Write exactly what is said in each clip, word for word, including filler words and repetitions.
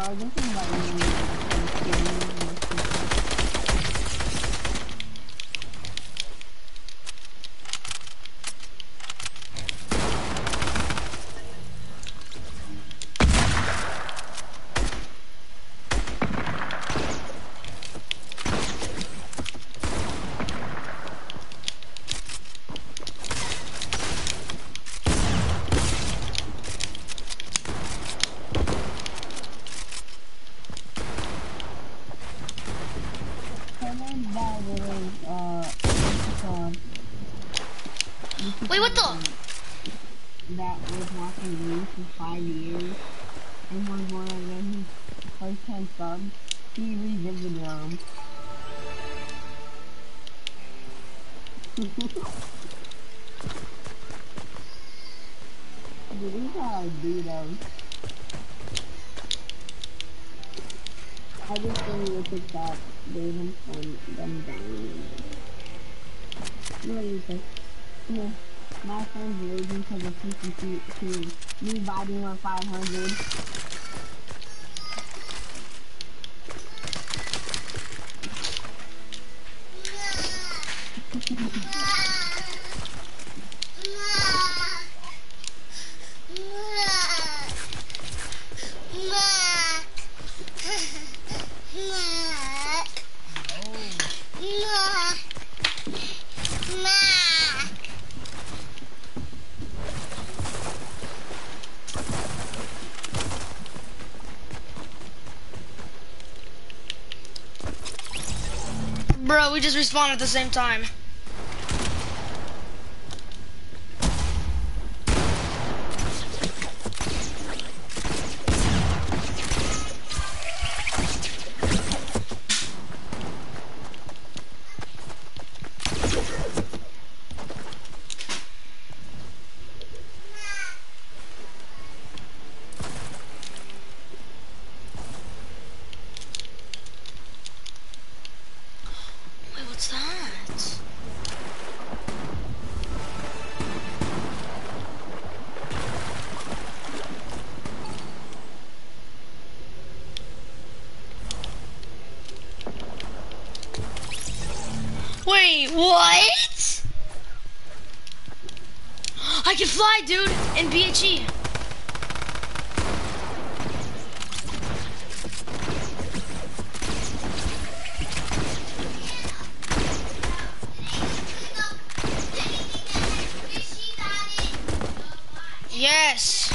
I just invited you. Wait, what the? That was watching me for five years, and was one of them first ten subs. He revisited them. Dude, this is how I do them. I just think with TikTok, they them from them down. What do you think? Yeah. My friend's raging because of fifty to me biting on five hundred. Bro, we just respawned at the same time. What's that? Wait, what? I can fly, dude, in B H E. Yes.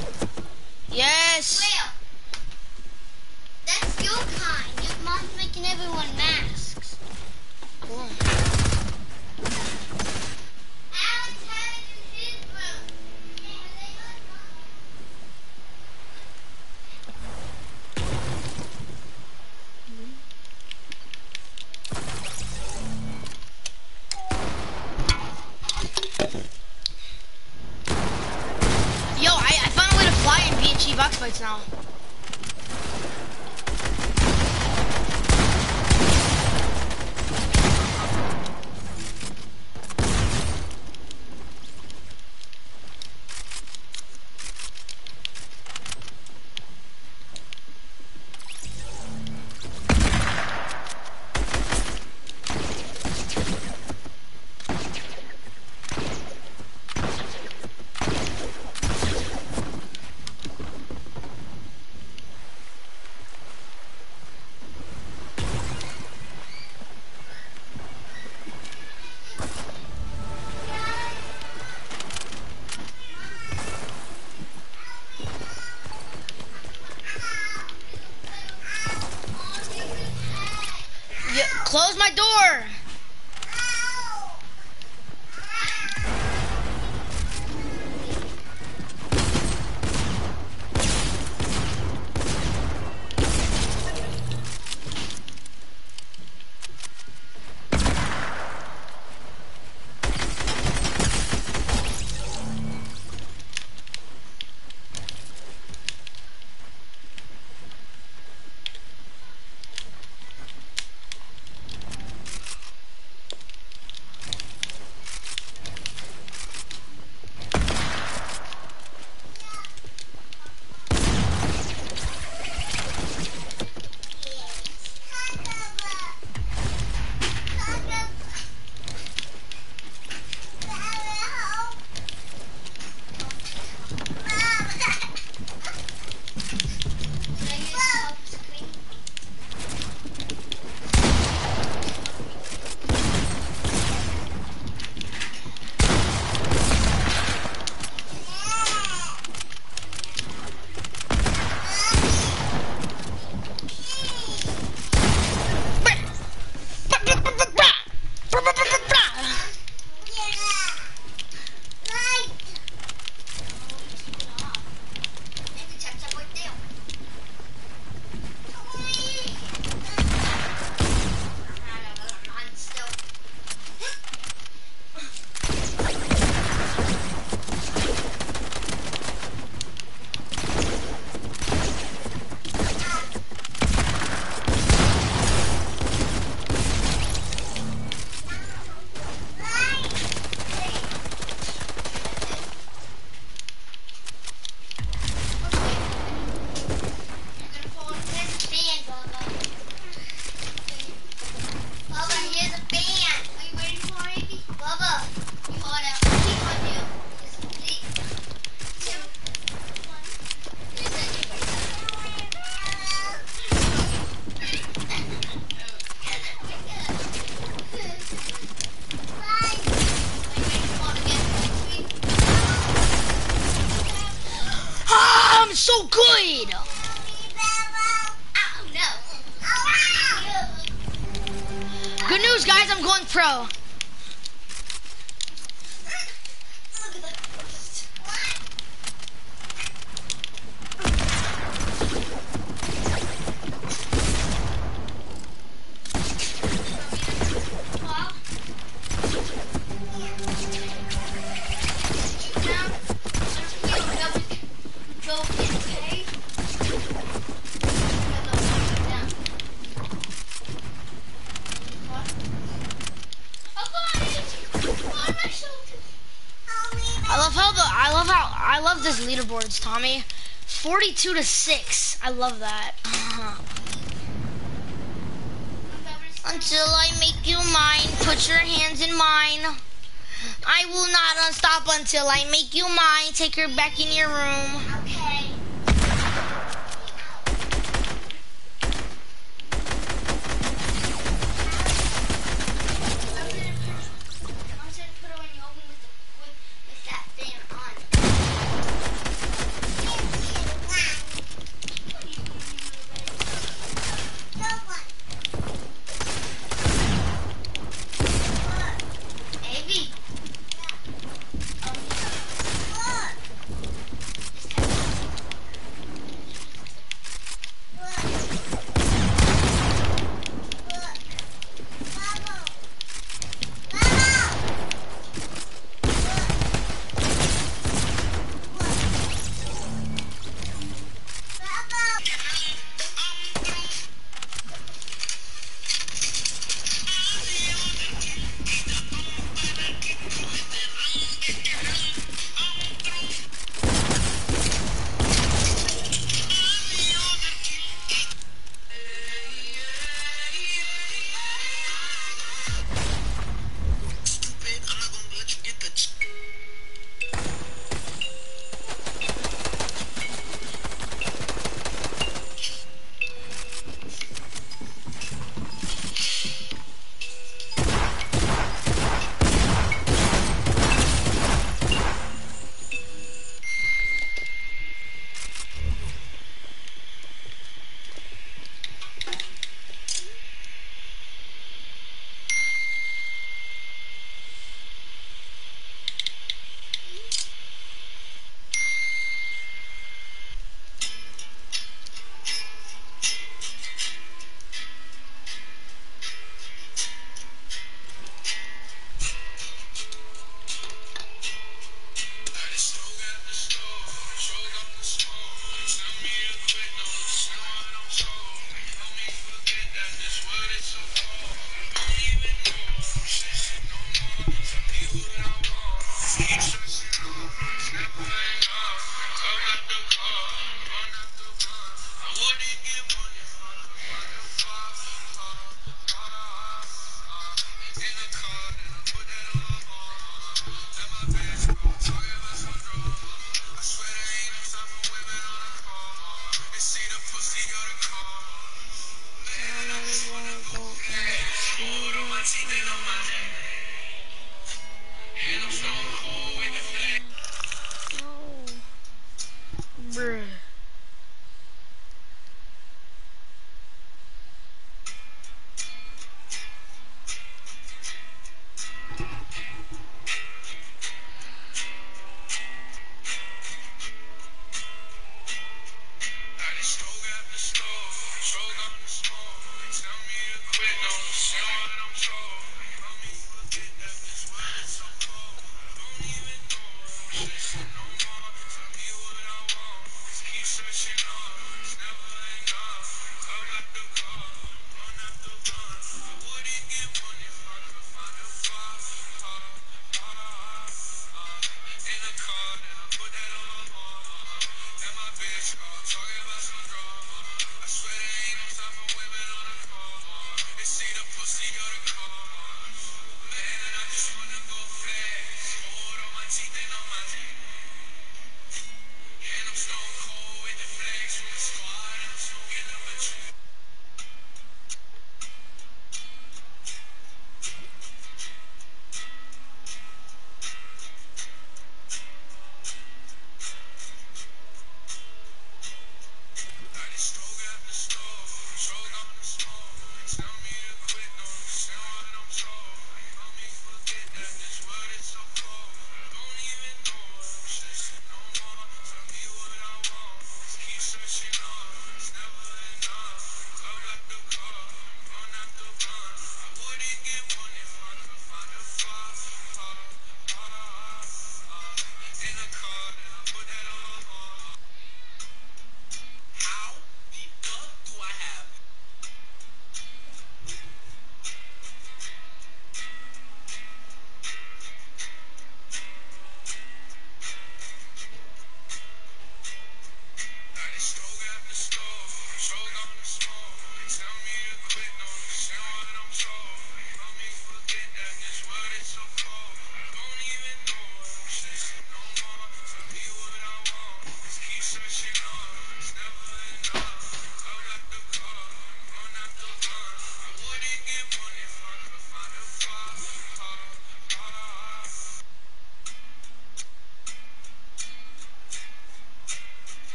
Yes. Well, that's your kind. Your mom's making everyone masks. Cool. Alex had it in his room. Yo, I, I found a way to fly in B H E box fights now. Yeah, close my door. pro. I love how the I love how I love this leaderboards, Tommy. forty-two to six. I love that. Until I make you mine, put your hands in mine. I will not unstop until I make you mine. Take her back in your room. Okay.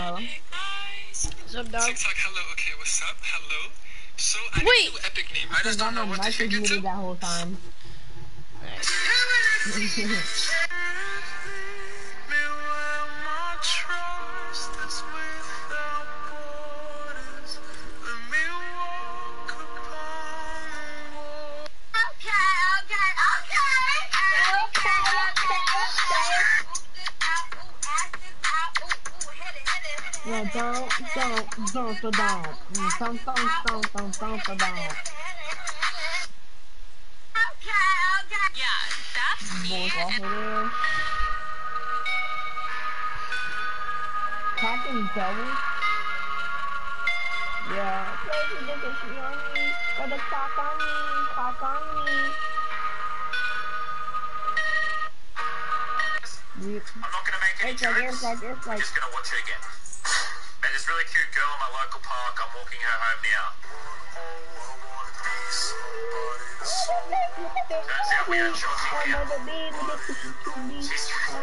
Tyler. What's up, dog? TikTok, hello. Okay, what's up? Hello. So I Wait. need a new epic name. I just don't know what to change it to. That whole time. Yeah, don't, don't, don't, don't, don't, don't, don't, don't, don't, don't, don't. Yeah, that's me. Captain Joey? Yeah. Baby, look at you on me. Got the cock on me, cock on me. I'm not gonna make any It's jokes. like, it's like, it's like. I'm just gonna watch it again. There's this really cute girl in my local park. I'm walking her home now. Turns out we are jogging now. She's...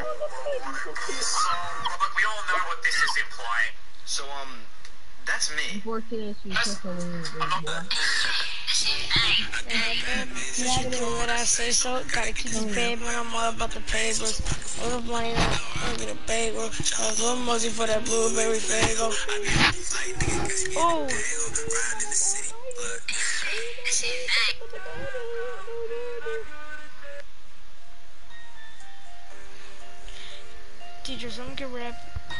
Look, we all know what this is implying. So, um, that's me. Unfortunately, she's just a little bit. I'm not... When I say so, gotta keep it paid when I'm all about the papers. All the money, I'll get a bagel. I was a mosey for that blueberry fago. Oh. Teacher, someone can rap.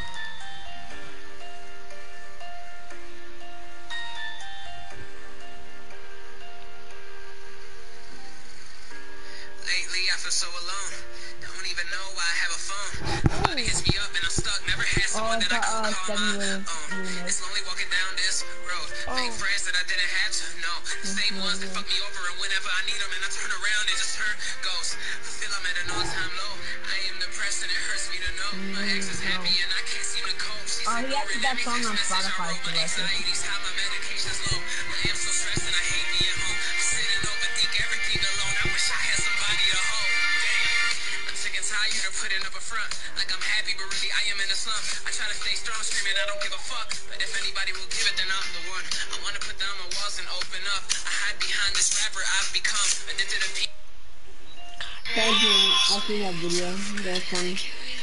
Lately, I feel so alone. Don't even know why I have a phone. Nobody hits me up and I'm stuck. Never had someone that I could call my own. It's lonely walking down this road. Fake friends that I didn't have to know. The same ones that fuck me over, and whenever I need them and I turn around, they just turn ghosts. I feel I'm at an all-time low. I am depressed and it hurts me to know my ex is happy and I can't seem to cope. She's Oh, he has that song on Spotify too, I think. How my medication's low. I am so stressed and I hate being home. I'm sitting overthink everything alone. I wish I had somebody to hold. Damn, I'm sick and tired of putting up a front. Like I'm happy, but really I am in a slump. I try to stay strong, screaming I don't give a fuck. But if anybody will give it, then I'm the one. I wanna put down my walls and open up. I hide behind this rapper I've become. Addicted to people. Thank you. I've seen that video. That's funny.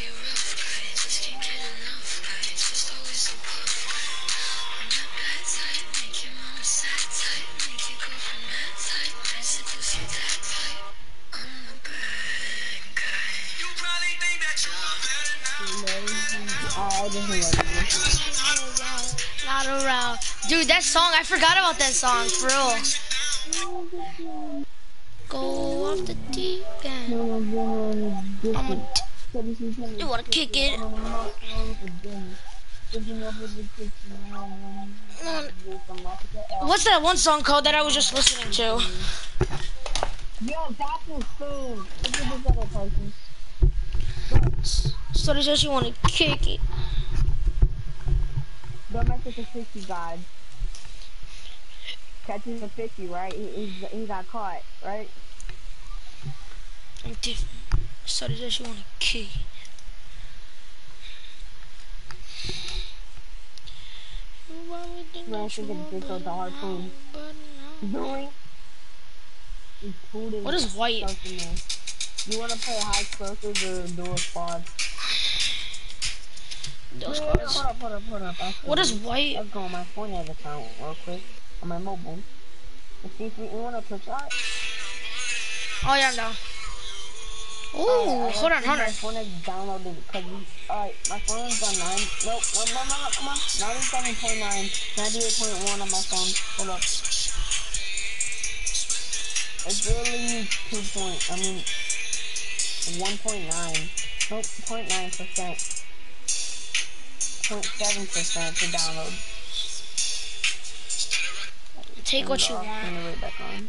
Not around. Dude, that song, I forgot about that song, for real. Go off the deep end. I'm a t you wanna kick it? What's that one song called that I was just listening to? Yo, that's insane. Look at this other person. So they says you wanna kick it. Don't mess with the fishy guy. Catching the fishy, right? He, he, he got caught, right? I'm different. So they says you wanna kick it. Man, I think it's just the harpoon. Doing? What is white? You wanna play high explosives or dual squad? Dual Hold squads. up, hold up, hold up. Actually, What is white? let's go on my phone as account real quick. On my mobile. Let's see if we, we wanna push out. Oh yeah, I'm down. Ooh, hold on, hold My on. phone is downloaded because we, alright, my phone's on nine. Nope, no, no, no, no, come on. ninety-seven point nine, ninety-eight point one on my phone. Hold up. It's really two point, I mean, one point nine. Nope, zero point nine percent. zero point seven percent to download. Take what you Turn want. it right back on.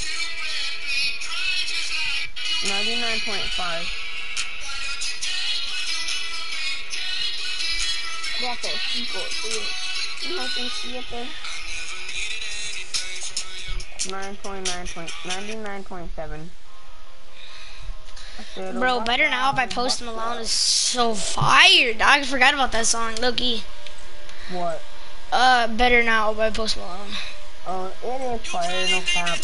ninety-nine point five. Cuatro, cinco, seis. No te siete. nine point nine point ninety-nine point seven. Bro, Better Now by Post Malone is so fire, dog. I forgot about that song, Loki. What? Uh, Better Now by Post Malone. Oh, it is fire, no cap.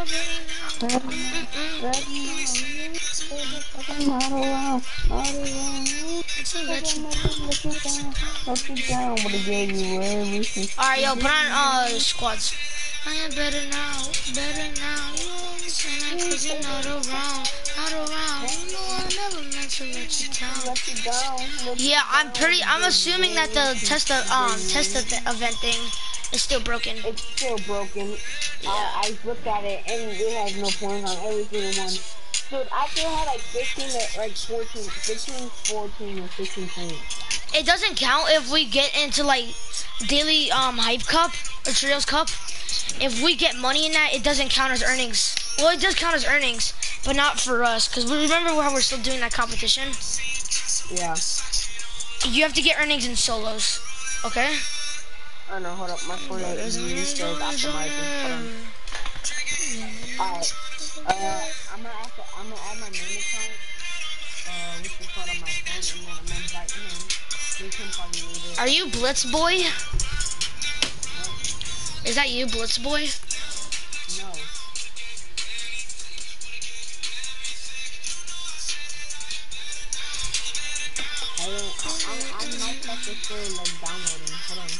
Alright, yo, put on uh squads. I am better now, better now. You know what I'm saying? Cause you're not around, not around. You know I never meant to let you down. Yeah, I'm pretty. I'm assuming that the test of, um test of event thing is still broken. It's still broken. Yeah. Uh, I looked at it and it has no points on every single one. Dude, I still had like fifteen, or like fourteen, fifteen, fourteen, or fifteen points. It doesn't count if we get into like daily um hype cup or trios cup. If we get money in that, it doesn't count as earnings. Well, it does count as earnings, but not for us, because we remember how we're still doing that competition. Yeah. You have to get earnings in solos, okay? Oh no, hold up, my phone is still optimizing. Hold on. Alright. Uh, I'm gonna have to, I'm gonna add my main account. Uh, which is called on my phone, and then I'm gonna invite him. We can probably leave it. Are you Blitz Boy? Is that you, Blitz Boy? No. I don't, I, I, I might have to still like downloading. Hold on.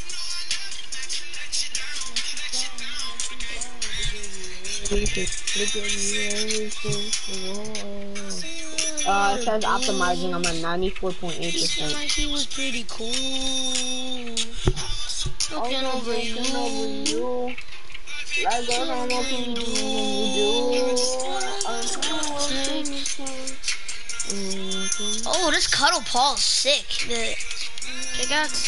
Uh, it says optimizing. I'm at ninety-four point eight percent. Like he was pretty cool. Looking over you. Like I don't know what you do. Oh, this Cuddle Paul's sick. The pickaxe.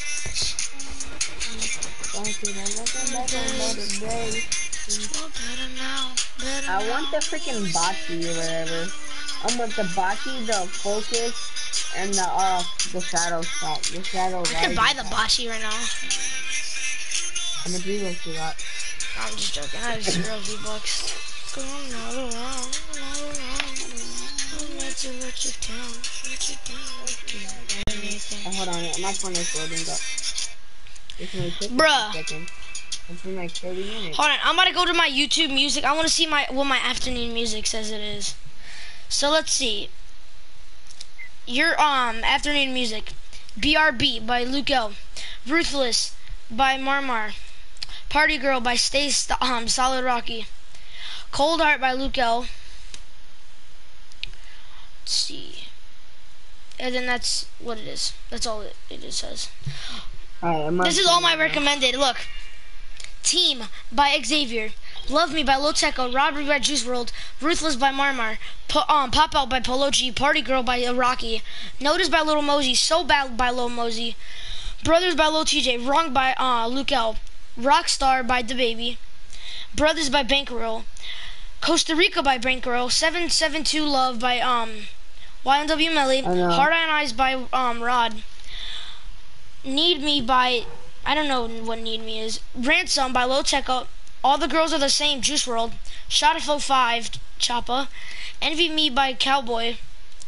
I want the freaking Bachi or whatever. I want the Bachi, the focus, and the uh the shadow shot. The shadow. I could buy the Bachi right now. How much V-Bucks you got? I'm just joking. I have zero V-Bucks. I'm not around. I'm not around. I'm meant to let you down. Let you down. Oh, hold on, my phone is loading up. It's only taking Bruh. a second. It's been like thirty minutes. Hold on, I'm about to go to my YouTube music. I want to see my what my afternoon music says it is. So let's see. Your um afternoon music. B R B by Luke L. Ruthless by Marmar. Party Girl by Stay St um Solid Rocky. Cold Heart by Luke L. Let's see. And then that's what it is. That's all it, it says. Alright, This is all my recommended. Look. Team by Xavier. Love Me by Loteco. Robbery by Juice world. Ruthless by Marmar. Po um, Pop Out by Polo G. Party Girl by uh, Rocky. Notice by Little Mosey. So Bad by Lil Mosey. Brothers by Lil T J. Wrong by uh, Luke L. Rockstar by DaBaby. Brothers by Bankroll. Costa Rica by Bankroll. seven seven two Love by um Y N W Melly. Hard Iron Eyes by um Rod. Need Me by, I don't know what Need Me is. Ransom by Loteco. All the Girls Are the Same, Juice world. Shot of Flow five, Choppa. Envy Me by Cowboy.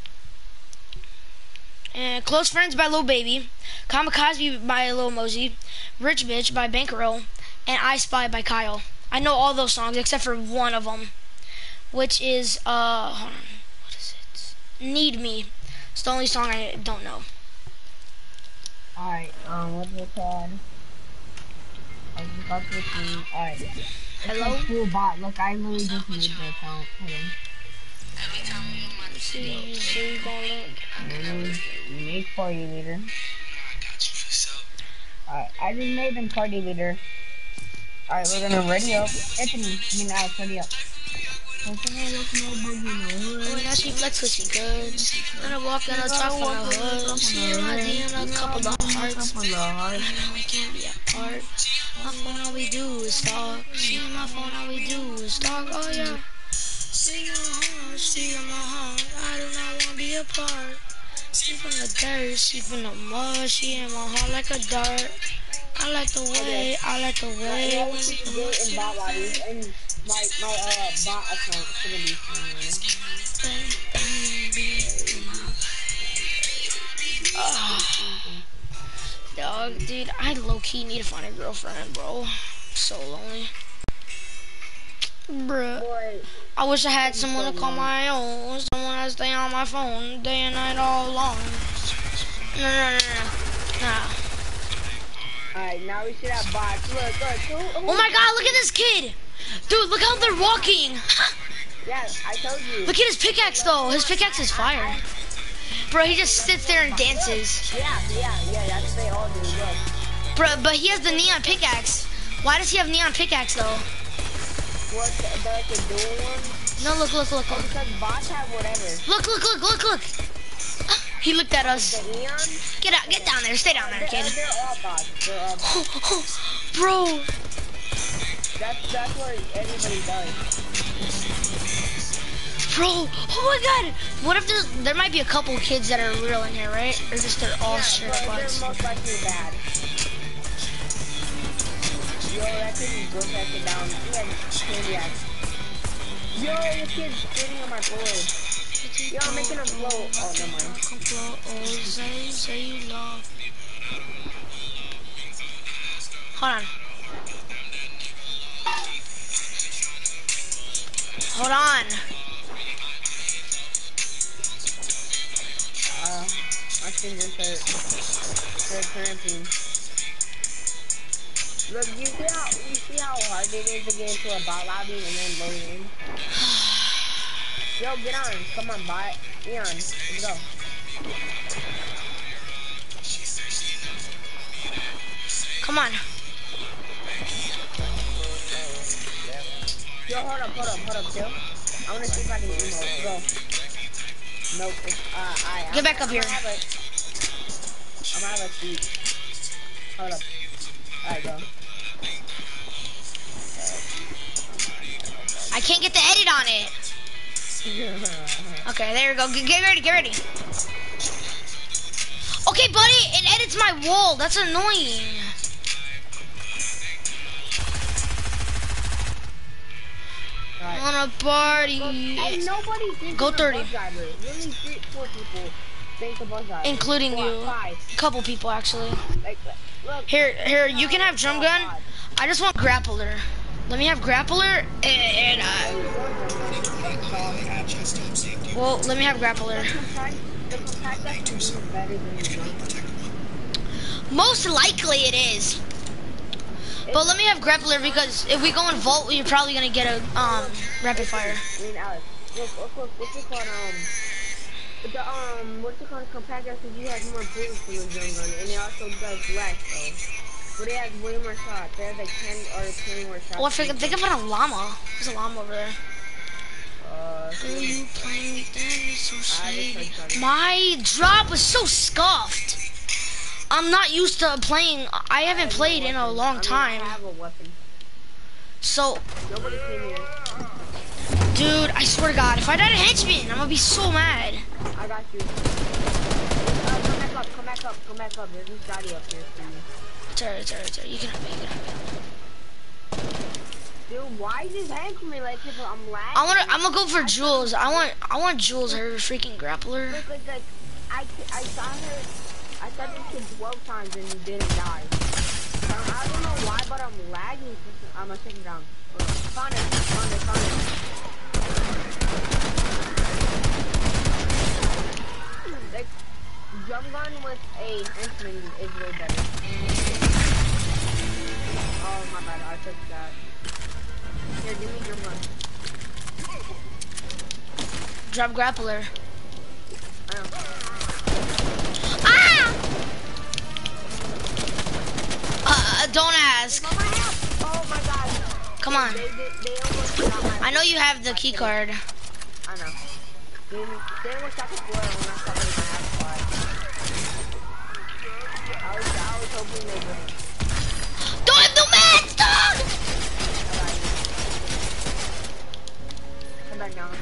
And Close Friends by Lil Baby. Kamikaze by Lil Mosey. Rich Bitch by Bankroll. And I Spy by Kyle. I know all those songs except for one of them, which is, uh, hold on, what is it? Need Me. It's the only song I don't know. Alright, um, what's it called? I just got this one. Alright. Hello? Cool bot. Look, I literally just made the account. Hold on. See, see, you gonna look. Make party leader. Alright, I just made them party leader. Alright, we're gonna ready up. Anthony, I mean, Alex, ready up. Oh, now she flex cause she good. When I walk in the top of the hood, she in my D M a couple of hearts. I know we can't be apart. My phone, all we do is talk. She in my phone, all we do is talk. Oh yeah. See in my heart, see in my heart. I do not want to be apart. She from the dirt, she from the mud. She in my heart like a dart. I like the way, I like the way. Yeah, we should do it in bot lobbies, and my, my, uh, bot account is gonna be fine. Dog, dude, I low-key need to find a girlfriend, bro. I'm so lonely. Bruh. Boy, I wish I had someone to call my own. Someone that stay on my phone day and night all along. No, no, no, no. Nah. alright, now we should have bots. Look, look. Who, who Oh my god, look at this kid! Dude, look how they're walking! Yeah, I told you. Look at his pickaxe though. His pickaxe is fire. Bro, he just sits there and dances. Yeah, yeah, yeah, that's what they all do. Look. Bro, but he has the neon pickaxe. Why does he have neon pickaxe though? What, the, the, like the dual one? No, look, look, look, Oh, look. because bots have whatever. Look, look, look, look, look. He looked at us. The neon? Get out, get down there. Stay down there, They're, kid. they're all bots. They're all bots. Bro. That's, that's what everybody does. Bro, oh my god! What if there's, there might be a couple kids that are real in here, right? Or just they're all Yeah, straight but bots? they're most likely bad. Yo, that kid is broke that kid down. He had candy axe. Yo, this kid's sitting on my floor. Yo, I'm making him float. Oh, never mind. Hold on. Hold on. Uh, my fingers hurt. They're cramping. Look, you see how you see how hard it is to get into a bot lobby and then load in? Yo, get on. Come on, bot. Leon, let's go. Come on. Yo, hold up, hold up, hold up, chill. I wanna see if I can emote. Go. Nope. It's, uh, I. Get back up here. I'm gonna have a, I'm gonna have a seat. Hold up. Alright, go. I can't get the edit on it. Okay, there we go. Get, get ready, get ready. Okay, buddy, it edits my wall. That's annoying. Right. On a party. Hey, nobody thinks Go of a thirty. bus driver. Really, three, four people think of bus driver. Including Four, you. Five. Couple people, actually. Like, look. Here, here, you can have drum gun. I just want grappler. Let me have grappler and, uh, well, let me have grappler. Most likely it is. But let me have grappler because if we go in vault, we're probably gonna get a um rapid fire. I mean, Alex, look, look, look, what's it called, um, the, um, what's it called, compact gas, because you have more bullets from the drum gun, and it also does less, though. But it has way more shots. It has like ten or twenty more shots. Oh, I forgot, think about a llama. There's a llama over there. Uh, Girl, you playing me then, so I just shady. heard something. My drop was so scuffed. I'm not used to playing. I haven't played in a long I time. mean, I have a weapon. So, Nobody came here. dude, I swear to God, if I die to henchman, I'm gonna be so mad. I got you. Uh, come back up, come back up, come back up. There's this Scotty up here for you. It's alright, it's alright, it's alright. You can have it, you can have it. Dude, why is this henchman like this? I'm lagging. I wanna, I'm gonna go for Jules. I want, I want Jules, her freaking grappler. Look, like, like, I, I saw her, I saw this kid twelve times and he didn't die. Um, I don't know why, but I'm lagging. I'm gonna take him down. Found it, found it, found it. Like, drum gun with a henchman is way better. Oh my bad, I took that. Here, give me drum gun. Drop grappler. I know. Ah! Uh, don't ask. Oh my god. Come on. They, they, they almost got my I know you have the key card. I know. They, they almost got the floor when I saw them in my ass fly. I was, I was hoping they wouldn't. Don't have no mats, dog! Come back down.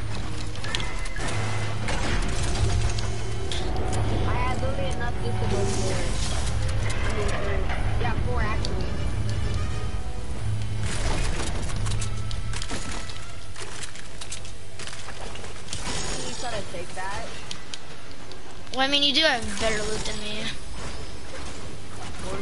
I had literally enough just to go four. I mean, three. Yeah, four actually. You try to take that. Well, I mean, you do have better loot than me. What?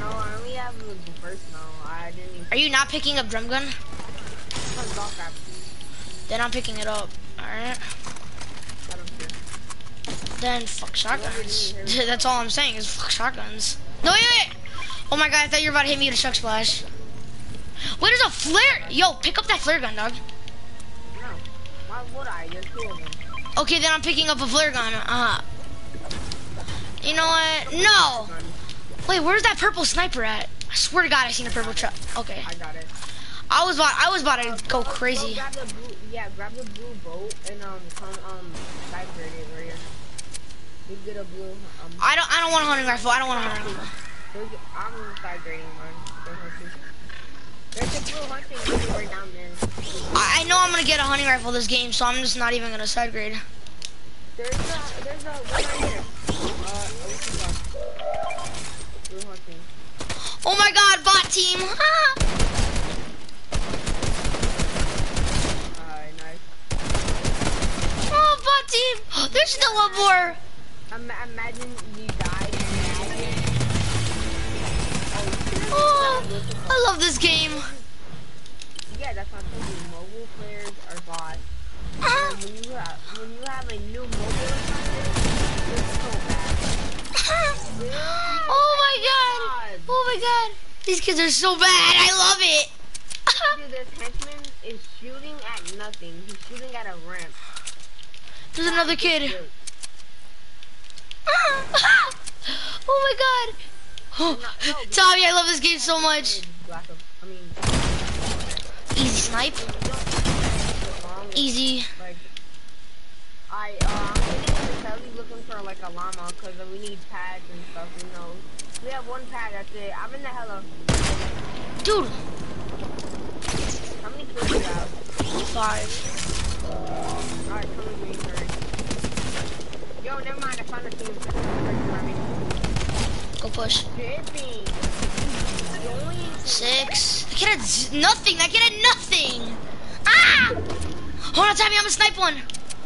it was the first no. I didn't even... Are you not picking up drum gun? Oh, golf crap. Then I'm picking it up. Alright. I don't care. Then fuck shotguns. That's all I'm saying is fuck shotguns. No, wait, wait. Oh my god, I thought you were about to hit me with a chuck splash. Wait, there's a flare. Yo, pick up that flare gun, dog. No. Why would I? There's two of them. Okay, then I'm picking up a flare gun. Uh, you know what? No. Wait, where's that purple sniper at? I swear to God, I seen a purple truck. Okay. I got it. I was about, I was about to go crazy. Grab the blue, yeah, grab the blue boat and um, come um, side grade it right here. You get a blue. Um, I don't, I don't want a hunting rifle. I don't want a hunting rifle. There's, I'm side grading mine. There's a blue hunting rifle right down there. I, I know I'm gonna get a hunting rifle this game, so I'm just not even gonna side grade. There's a, there's a one right here. Uh, blue hunting. Oh my God, bot team! Ah! Alright, nice. Oh, bot team! There's still one more. Um, imagine you died and Oh, I love this game. yeah, that's what I'm saying. Mobile players are bots. Ah! And when you have when you have a new mobile account, it's so bad. Oh my God! Oh my God! These kids are so bad. I love it. Dude, this henchman is shooting at nothing. He's shooting at a ramp. There's another kid. Good. Oh my God! Oh, Tommy, I love this game so much. Black of, I mean, Easy snipe. Easy. like, I, uh, I'm getting in the telly looking for like a llama because we need pads and stuff, you know. We have one pad, that's it. I'm in the hella. Dude. How many kills do you have? Five. Alright, come with me, sorry. Yo, never mind, I found a team. Go push. Dripping. Six. That kid had z nothing. That kid had nothing. Ah! Hold on, Tommy. I'm gonna snipe one.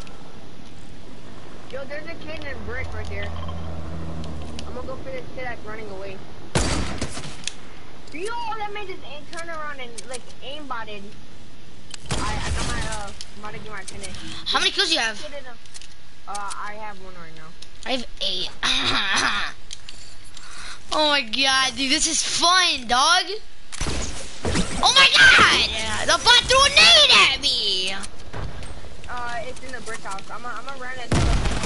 Yo, there's a kid in a brick right there. I'm gonna go for this kid that's running away. Yo, that man just aim, turn around and like aimbotted. I, I got my uh, I'm about to get my finish. How many kills do you have? Uh, I have one right now. I have eight. Oh my God, dude, this is fun, dog. Oh my God! The bot threw a nade at me! Uh, it's in the brick house. I'm gonna I'm gonna run it.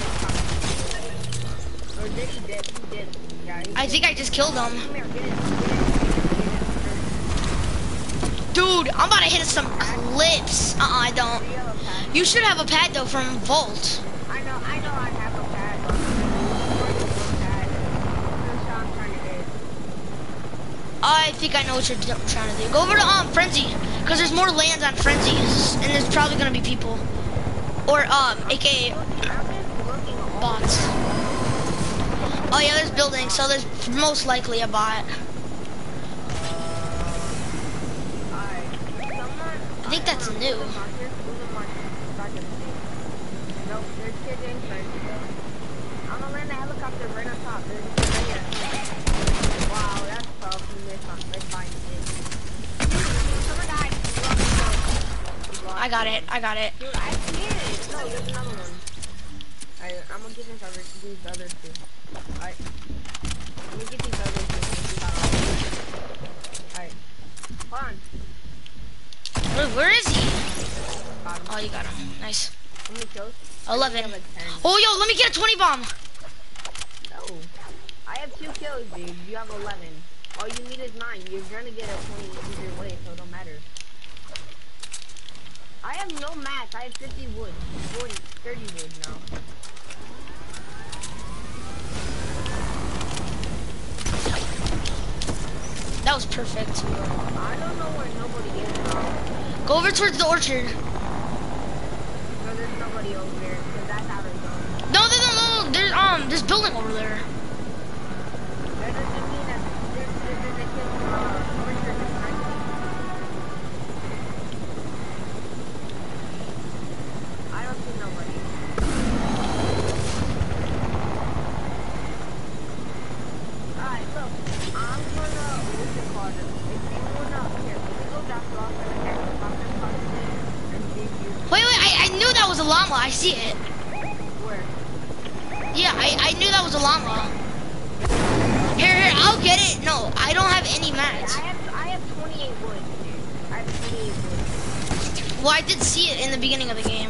Or did he did? He did. Yeah, he I did. think I just killed him. Come here, get it, get it. Dude, I'm about to hit some clips. Uh-uh, I don't. Do you have a pad? You should have a pad, though, from Volt. I know, I know I have a pad. But I'm going for a pad. That's what I'm trying to do. I think I know what you're do- trying to do. Go over to um Frenzy, because there's more lands on Frenzy, and there's probably gonna be people, or um, A K A I'm just looking all bots. Oh yeah, there's buildings, so there's most likely a bot. Alright, someone... I think that's new. Nope, there's kids in Frenzy though. I'm gonna land a helicopter right on top. There's a kid right here. Wow, that's tough. You missed on like five kids. Someone died. He lost. I got it. I got it. Dude, I see it. No, there's another one. Alright, I'm gonna get this other, these other two. Alright. Let me get these other two. Alright. Hold on. Where, where is he? Got him. Oh, you got him. Nice. How many kills? eleven. I have a ten. Oh, yo, let me get a twenty bomb. No. I have two kills, dude. You have eleven. All you need is nine. You're gonna get a twenty either way, so it don't matter. I have no mats. I have fifty wood. forty, thirty wood now. That was perfect. I don't know where nobody is now. Go over towards the orchard. No, there's nobody over there, because that's out of zone. No, no, no, no. There's um, this building over there. That doesn't mean that there's, there's, there's a kid, uh, over here behind me. I don't see nobody. Alright, look, I'm gonna, what's it called? called? If you wanna, here, let me go drop it off in the helicopter cockpit and see if you. Wait, wait, I, I knew that was a llama. I see it. Where? Yeah, I, I knew that was a llama. Here, here, I'll get it. No, I don't have any Yeah, mats. I have, I have twenty-eight wood, dude. I have twenty-eight wood. Well, I did see it in the beginning of the game.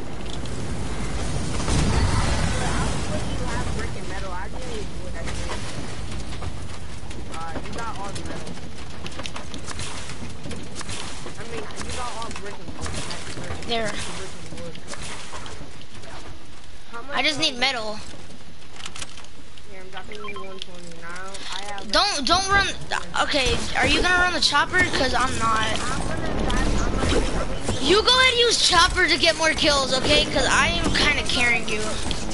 I'll split you half brick and metal. I give you wood, I think. Uh, you got all the metal. I mean, you got all brick and wood. That's brick. There. Brick and wood. How much I just need uh, metal. Here, I'm dropping you one twenty now. I have. Don't, don't run. Okay, are you gonna run the chopper? Cause I'm not. I'm gonna drive. I'm gonna. I'm gonna You go ahead and use chopper to get more kills, okay? Cause I am kind of carrying you.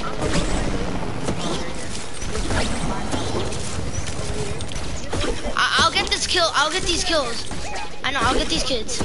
I I'll get this kill. I'll get these kills. I know. I'll get these kids.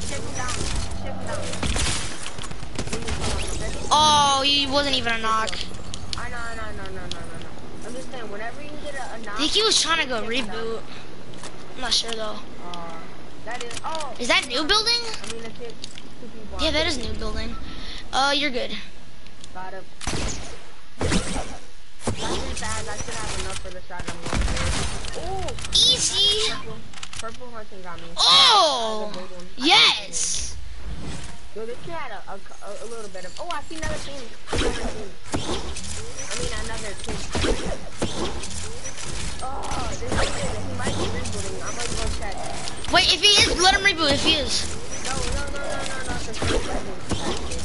Oh, he wasn't even a knock. I know, I know, no, no, no, no, no. I'm just saying, whenever you get a, a knock. I think he was trying to go reboot. I'm not sure though. Uh, that is. Oh. Is that new building? I mean, it's it. Two people. Yeah, that is new building. Uh, you're good. Got it. That's pretty bad. I should have enough for the shot I'm going to. Oh. Easy. Purple, purple hunting got me. Oh, That's a big one. yes. Yo, this kid had a, a, a little bit of. Oh, I see another team. Another team. I mean, another team. Oh, this is it. He might be rebooting. I'm gonna go check. Wait, if he is, let him reboot. If he is. No, no, no, no, no, no. The first level.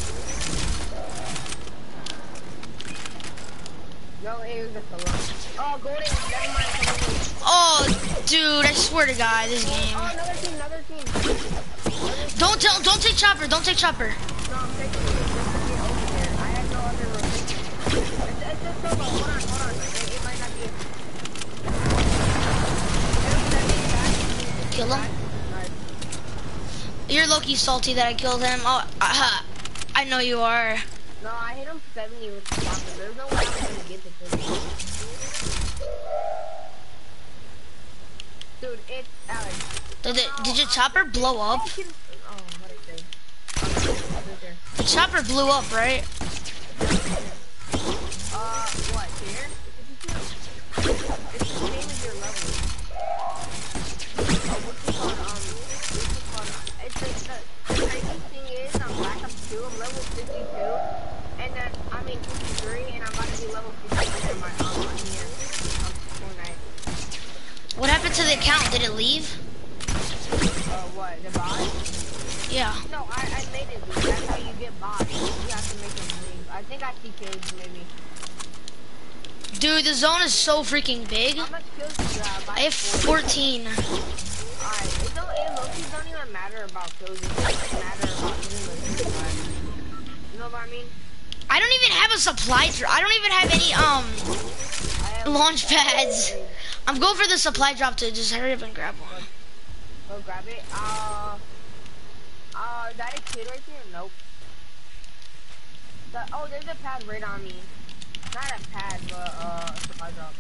No, it was just a lot. Oh, golden. Never mind. Come on. Oh, dude, I swear to God, this game. Oh, another team. Another team. Don't tell. Don't take chopper. Don't take chopper. No, I'm taking it just to get over there. I had no other rotation. It's, it's just solo. Hold on, hold on. It, it might not be. Kill him. Nice. You're low-key salty that I killed him. Oh, uh, I know you are. No, I hit him seventy with the chopper. There's no way I'm gonna get the kill. Dude, it's Alex. Did, it, did your chopper blow up? Oh, what a thing. Oh, right there. The chopper blew up, right? Uh, what, here? It's the same as your level. Oh, what's it called? Um, what's it called? It's the, the, the crazy thing is, I'm Black Ops two, I'm level fifty-two, and then, I mean fifty-three, and I'm about to be level fifty-three in my, um, on here, um, Fortnite. What happened to the account? Did it leave? Uh, what, the bot? Yeah. No, I, I made it leave. That's how you get bots. You have to make them leave. I think I see kids, maybe. Dude, the zone is so freaking big. How much kills do you have? I have fourteen. Alright, it don't, it mostly don't even matter about kills. It just matter about getting the supply. You know what I mean? I don't even have a supply drop. I don't even have any, um, I have launch pads. I'm going for the supply drop to just hurry up and grab one. Go grab it. Uh, uh, is that a kid right there? Nope. The, oh, there's a pad right on me. Not a pad, but uh, a supply drop.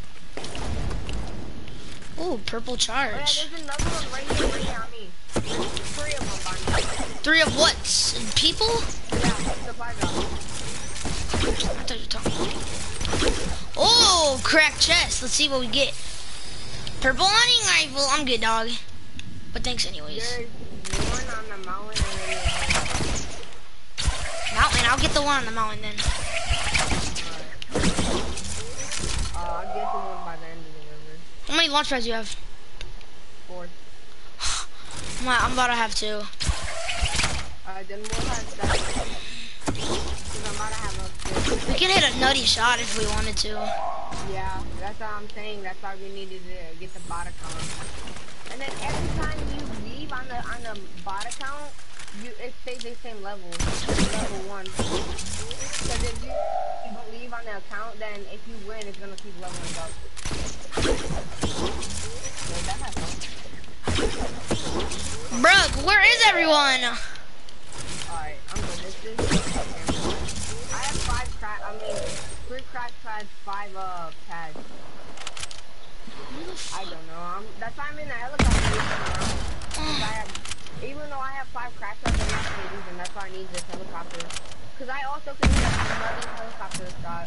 Ooh, purple Oh yeah, charge. there's another one right here, right here on me. There's three of them by me. Three of what? People? Yeah, supply drop. I thought you were talking. Oh, cracked chest. Let's see what we get. Purple hunting rifle. I'm good, dog. But thanks anyways. There's one on the mountain and then Mountain. I'll get the one on the mountain then. uh, I'll get the one by the end of the river. How many launch pads do you have? Four. I'm, I'm about to have two. Uh, then we'll have seven. Cause I'm about to have a We can hit a nutty shot if we wanted to. Yeah, that's what I'm saying. That's why we needed to get the bot account. And then every time you leave on the on the bot account, you it stays the same level, level one. Because if you, you don't leave on the account, then if you win, it's gonna keep leveling up. So that has fun. Brooke, where is everyone? Alright, I'm good. This is. I have five crack. I mean, three crack pads, five uh pads. I don't know. I'm, that's why I'm in the helicopter. I have, even though I have five crash shots, I'm not going to use them. That's why I need this helicopter. Because I also can use another helicopter shot.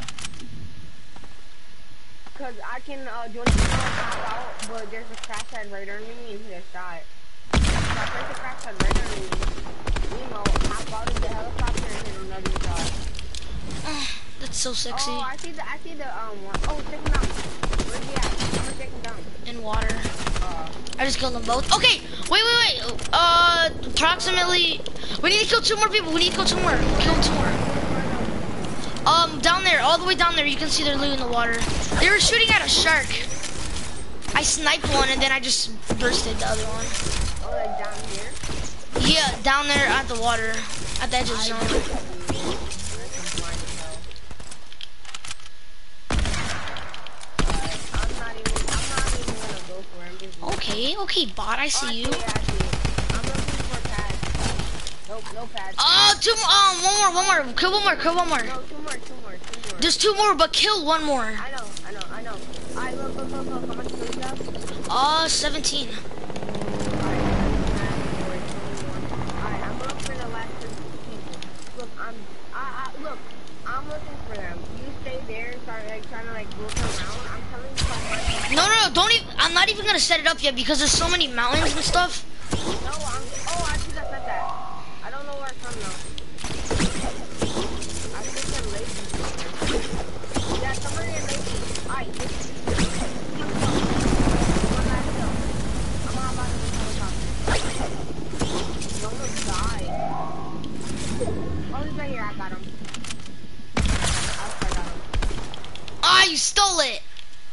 Because I can uh, do anything pop out, but there's a crash pad right on me and hit a shot. So I press the crash pad right on me, you know, hop out of the helicopter and hit another shot. That's so sexy. Oh, I see the, I see the, um, one. Oh, take him down. Where's he at? I'm gonna take him down. In water. Uh, I just killed them both. Okay, wait, wait, wait. Uh, approximately. We need to kill two more people. We need to kill two more. Kill two more. Um, down there, all the way down there, you can see their loot in the water. They were shooting at a shark. I sniped one and then I just bursted the other one. oh, like down here? Yeah, down there at the water, at the edge of the zone. Okay, okay, bot, I see you. I'm looking for pads. Nope, no pads. Oh, two more, um, one more, one more. Kill one more, kill one more. No, two more, two more, two more. There's two more, but kill one more. I know, I know, I know. Alright, look, look, look, look. How much food you have? Uh, seventeen. Alright, I'm looking for the last two people. Look, I'm, I, I, look, I'm looking for them. You stay there and start, like, trying to, like, look around. I'm telling you something. No, no, no, don't even, I'm not even gonna set it up yet because there's so many mountains and stuff. No, I'm, oh, I see that, set that. I don't know where it's from, though. I think they're lazy. Yeah, somebody in lazy. Alright, this is, one last hill. I'm all about to this helicopter. No one died. Oh, he's right here, I got him. I got him. Ah, you stole it.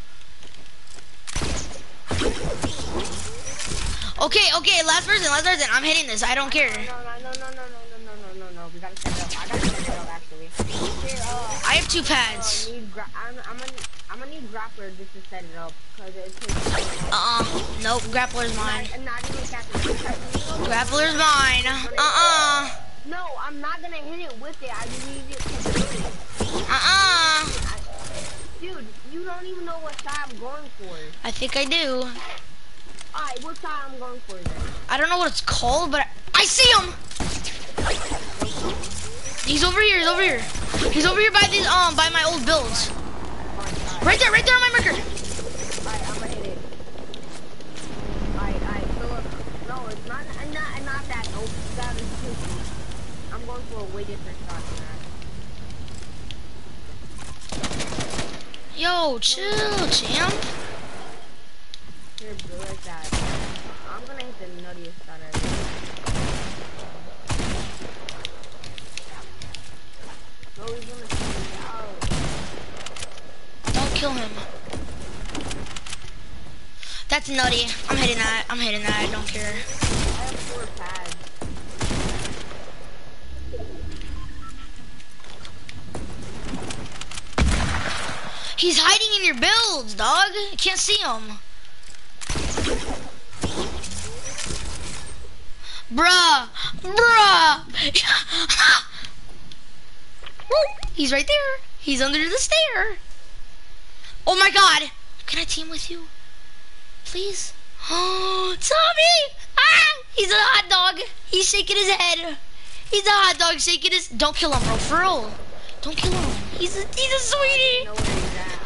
Okay, okay, last person, last person. I'm hitting this. I don't care. No, no, no, no, no, no, no, no, no, no, no. We gotta set it up. I gotta set it up, actually. Here, uh, I have two uh, pads. need gra I'm, I'm gonna, I'm gonna need grappler just to set it up, cause it takes. Uh-uh. Nope, grappler's mine. Not, not even grappler. Grappler's mine. Uh-uh. No, I'm not gonna hit it with it. I just need it to do it. Uh-uh. Dude, you don't even know what side I'm going for. I think I do. Alright, what side I'm going for then? I don't know what it's called, but I, I see him. He's over here. He's over here. He's over here by these um by my old builds. Right there, right there on my marker. Alright, I'm gonna hit it. Alright, alright. So look, no, it's not, not, not that. Nope, that is too. I'm going for a way different shot than that. Yo, chill, champ. Here, bro, like that. I'm gonna hit the nuttiest shot ever. No, he's gonna take me out. Don't kill him. That's nutty. I'm hitting that. I'm hitting that. I don't care. I have four pads. He's hiding in your builds, dog. You can't see him. Bruh. Bruh. He's right there. He's under the stair. Oh my god. Can I team with you? Please? Oh, Tommy! Ah! He's a hot dog. He's shaking his head. He's a hot dog shaking his... Don't kill him, bro. For real. Don't kill him. He's a, he's a sweetie. I know where he's at.